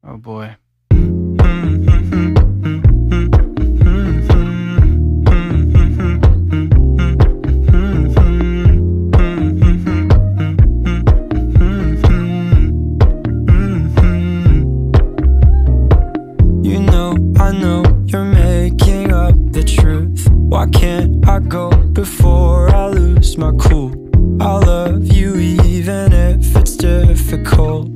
Oh boy. You know, I know you're making up the truth. Why can't I go before I lose my cool? I love you even if it's difficult.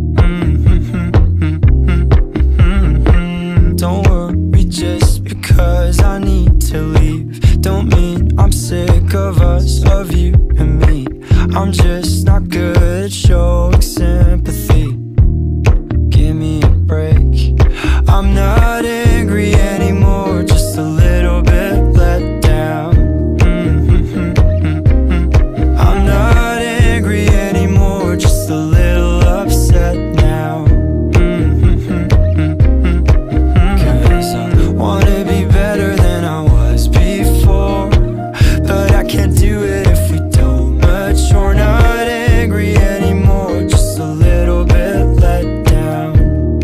Don't worry just because I need to leave. Don't mean I'm sick of us, of you and me. I'm just not good at showing sympathy. Give me a break. I'm not angry anymore, just a little bit let down. I'm not angry anymore, just a little upset now. Cause I wanna be better than I was before, but I can't do it if we don't mature. Not angry anymore, just a little bit let down.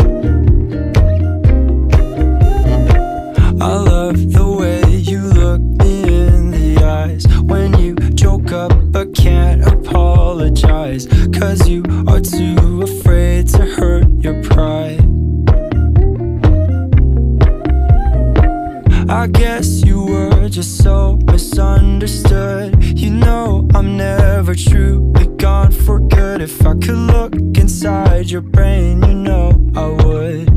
I love the way you look me in the eyes when you joke up but can't apologize, cause you are too afraid to hurt your pride. I guess you were just so misunderstood. You know I'm never truly gone for good. If I could look inside your brain, you know I would.